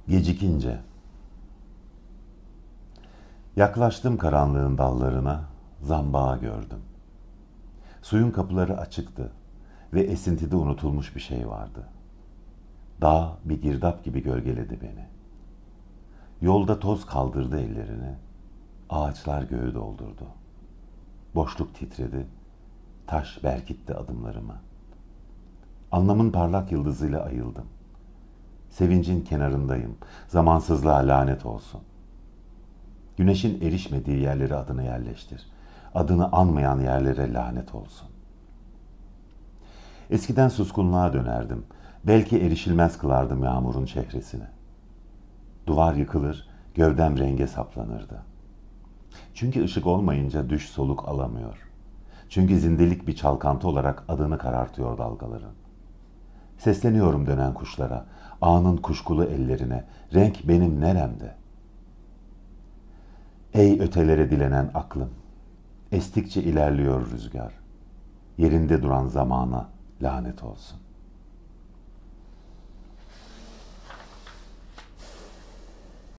Gecikince. Yaklaştım karanlığın dallarına, zambağı gördüm. Suyun kapıları açıktı ve esintide unutulmuş bir şey vardı. Dağ bir girdap gibi gölgeledi beni. Yolda toz kaldırdı ellerini, ağaçlar göğü doldurdu. Boşluk titredi, taş berkitti adımlarımı. Anlamın parlak yıldızıyla ayıldım. Sevincin kenarındayım, zamansızlığa lanet olsun. Güneşin erişmediği yerlere adını yerleştir. Adını anmayan yerlere lanet olsun. Eskiden suskunluğa dönerdim. Belki erişilmez kılardım yağmurun çehresini. Duvar yıkılır, gövdem renge saplanırdı. Çünkü ışık olmayınca düş soluk alamıyor. Çünkü zindelik bir çalkantı olarak adını karartıyor dalgaların. Sesleniyorum dönen kuşlara, anın kuşkulu ellerine, renk benim neremde? Ey ötelere dilenen aklım, estikçe ilerliyor rüzgar. Yerinde duran zamana lanet olsun.